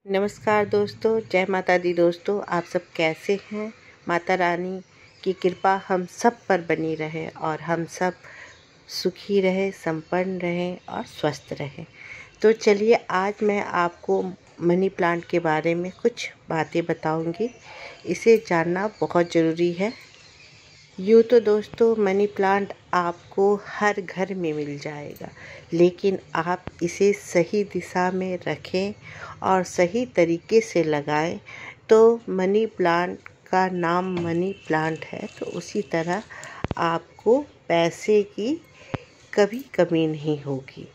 नमस्कार दोस्तों, जय माता दी। दोस्तों, आप सब कैसे हैं? माता रानी की कृपा हम सब पर बनी रहे और हम सब सुखी रहे, संपन्न रहें और स्वस्थ रहें। तो चलिए, आज मैं आपको मनी प्लांट के बारे में कुछ बातें बताऊंगी। इसे जानना बहुत ज़रूरी है। यूँ तो दोस्तों, मनी प्लांट आपको हर घर में मिल जाएगा, लेकिन आप इसे सही दिशा में रखें और सही तरीके से लगाएं तो मनी प्लांट का नाम मनी प्लांट है। तो उसी तरह आपको पैसे की कभी कमी नहीं होगी।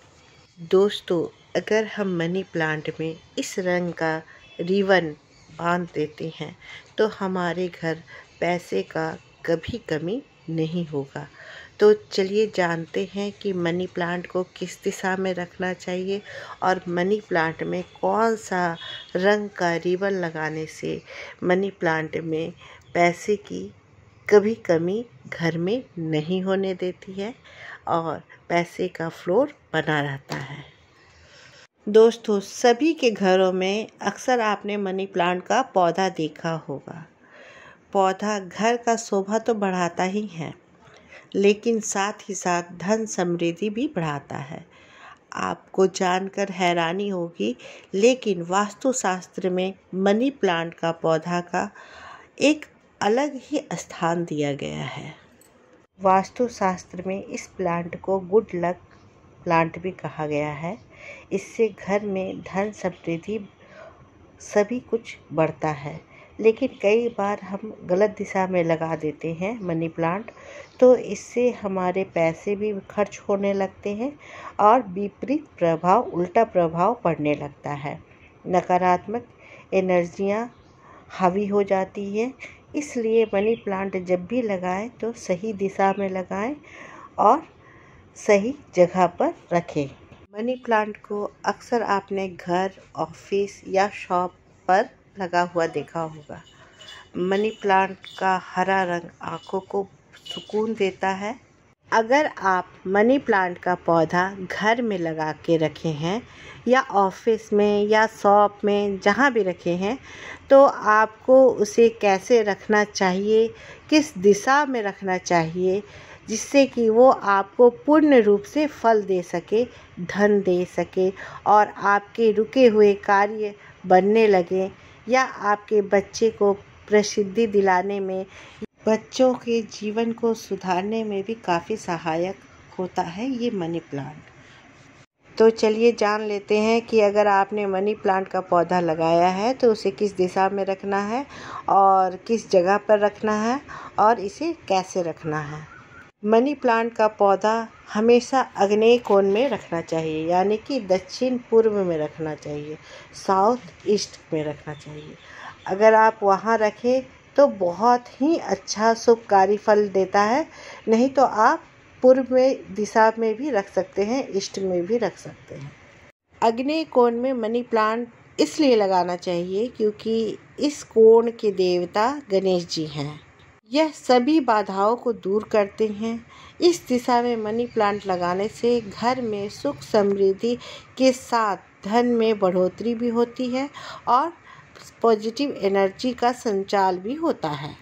दोस्तों, अगर हम मनी प्लांट में इस रंग का रिबन बांध देते हैं तो हमारे घर पैसे का कभी कमी नहीं होगा। तो चलिए जानते हैं कि मनी प्लांट को किस दिशा में रखना चाहिए और मनी प्लांट में कौन सा रंग का रिबन लगाने से मनी प्लांट में पैसे की कभी कमी घर में नहीं होने देती है और पैसे का फ्लोर बना रहता है। दोस्तों, सभी के घरों में अक्सर आपने मनी प्लांट का पौधा देखा होगा। पौधा घर का शोभा तो बढ़ाता ही है, लेकिन साथ ही साथ धन समृद्धि भी बढ़ाता है। आपको जानकर हैरानी होगी, लेकिन वास्तुशास्त्र में मनी प्लांट का पौधा का एक अलग ही स्थान दिया गया है। वास्तुशास्त्र में इस प्लांट को गुड लक प्लांट भी कहा गया है। इससे घर में धन समृद्धि सभी कुछ बढ़ता है। लेकिन कई बार हम गलत दिशा में लगा देते हैं मनी प्लांट, तो इससे हमारे पैसे भी खर्च होने लगते हैं और विपरीत प्रभाव, उल्टा प्रभाव पड़ने लगता है। नकारात्मक एनर्जियां हावी हो जाती है। इसलिए मनी प्लांट जब भी लगाएं तो सही दिशा में लगाएं और सही जगह पर रखें। मनी प्लांट को अक्सर आपने घर, ऑफिस या शॉप पर लगा हुआ देखा होगा। मनी प्लांट का हरा रंग आंखों को सुकून देता है। अगर आप मनी प्लांट का पौधा घर में लगा के रखे हैं या ऑफिस में या शॉप में, जहाँ भी रखे हैं, तो आपको उसे कैसे रखना चाहिए, किस दिशा में रखना चाहिए, जिससे कि वो आपको पूर्ण रूप से फल दे सके, धन दे सके और आपके रुके हुए कार्य बनने लगे या आपके बच्चे को प्रसिद्धि दिलाने में, बच्चों के जीवन को सुधारने में भी काफ़ी सहायक होता है ये मनी प्लांट। तो चलिए जान लेते हैं कि अगर आपने मनी प्लांट का पौधा लगाया है तो उसे किस दिशा में रखना है और किस जगह पर रखना है और इसे कैसे रखना है। मनी प्लांट का पौधा हमेशा आग्नेय कोण में रखना चाहिए, यानी कि दक्षिण पूर्व में रखना चाहिए, साउथ ईस्ट में रखना चाहिए। अगर आप वहाँ रखें तो बहुत ही अच्छा शुभकारी फल देता है। नहीं तो आप पूर्व में दिशा में भी रख सकते हैं, ईस्ट में भी रख सकते हैं। आग्नेय कोण में मनी प्लांट इसलिए लगाना चाहिए क्योंकि इस कोण के देवता गणेश जी हैं। यह सभी बाधाओं को दूर करते हैं। इस दिशा में मनी प्लांट लगाने से घर में सुख समृद्धि के साथ धन में बढ़ोतरी भी होती है और पॉजिटिव एनर्जी का संचार भी होता है।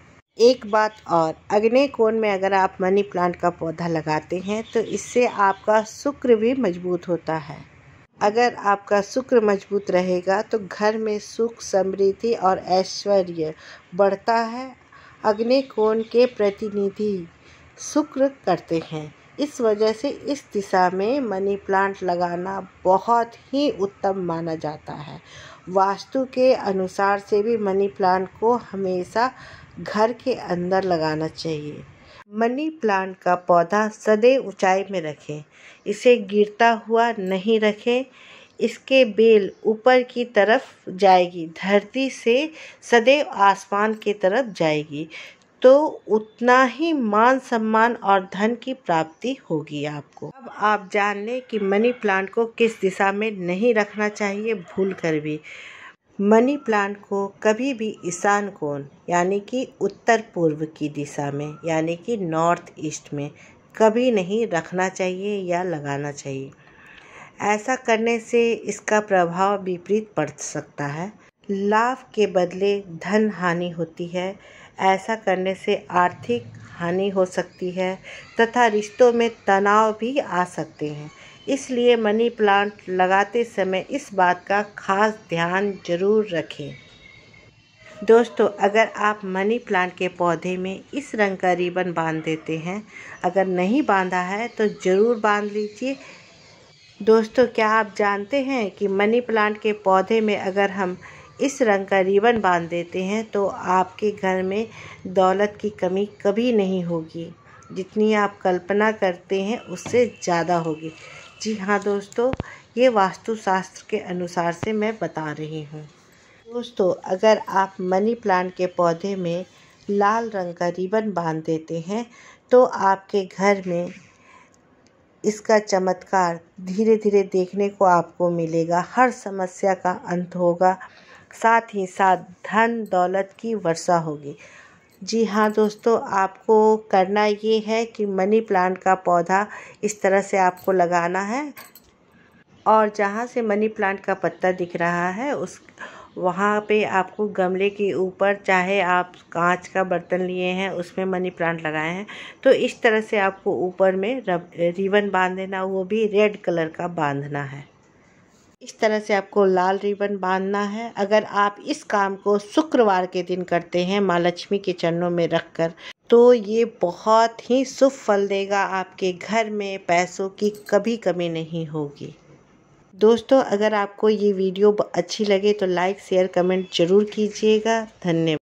एक बात और, आग्नेय कोण में अगर आप मनी प्लांट का पौधा लगाते हैं तो इससे आपका शुक्र भी मजबूत होता है। अगर आपका शुक्र मजबूत रहेगा तो घर में सुख, समृद्धि और ऐश्वर्य बढ़ता है। आग्नेय कोण के प्रतिनिधि शुक्र करते हैं। इस वजह से इस दिशा में मनी प्लांट लगाना बहुत ही उत्तम माना जाता है। वास्तु के अनुसार से भी मनी प्लांट को हमेशा घर के अंदर लगाना चाहिए। मनी प्लांट का पौधा सदैव ऊंचाई में रखें। इसे गिरता हुआ नहीं रखें। इसके बेल ऊपर की तरफ जाएगी, धरती से सदैव आसमान की तरफ जाएगी, तो उतना ही मान सम्मान और धन की प्राप्ति होगी आपको। अब आप जान लें कि मनी प्लांट को किस दिशा में नहीं रखना चाहिए भूल कर भी। मनी प्लांट को कभी भी ईशान कोण, यानी कि उत्तर पूर्व की दिशा में, यानी कि नॉर्थ ईस्ट में कभी नहीं रखना चाहिए या लगाना चाहिए। ऐसा करने से इसका प्रभाव विपरीत पड़ सकता है। लाभ के बदले धन हानि होती है। ऐसा करने से आर्थिक हानि हो सकती है तथा रिश्तों में तनाव भी आ सकते हैं। इसलिए मनी प्लांट लगाते समय इस बात का खास ध्यान जरूर रखें। दोस्तों, अगर आप मनी प्लांट के पौधे में इस रंग का रिबन बांध देते हैं, अगर नहीं बांधा है तो ज़रूर बांध लीजिए। दोस्तों, क्या आप जानते हैं कि मनी प्लांट के पौधे में अगर हम इस रंग का रिबन बांध देते हैं तो आपके घर में दौलत की कमी कभी नहीं होगी। जितनी आप कल्पना करते हैं उससे ज़्यादा होगी। जी हाँ दोस्तों, ये वास्तुशास्त्र के अनुसार से मैं बता रही हूँ। दोस्तों, अगर आप मनी प्लांट के पौधे में लाल रंग का रिबन बांध देते हैं तो आपके घर में इसका चमत्कार धीरे धीरे देखने को आपको मिलेगा। हर समस्या का अंत होगा, साथ ही साथ धन दौलत की वर्षा होगी। जी हाँ दोस्तों, आपको करना ये है कि मनी प्लांट का पौधा इस तरह से आपको लगाना है और जहाँ से मनी प्लांट का पत्ता दिख रहा है वहाँ पे आपको गमले के ऊपर, चाहे आप कांच का बर्तन लिए हैं उसमें मनी प्लांट लगाए हैं, तो इस तरह से आपको ऊपर में रिबन बांध देना, वो भी रेड कलर का बांधना है। इस तरह से आपको लाल रिबन बांधना है। अगर आप इस काम को शुक्रवार के दिन करते हैं माँ लक्ष्मी के चरणों में रखकर, तो ये बहुत ही शुभ फल देगा। आपके घर में पैसों की कभी कमी नहीं होगी। दोस्तों, अगर आपको ये वीडियो अच्छी लगे तो लाइक शेयर कमेंट ज़रूर कीजिएगा। धन्यवाद।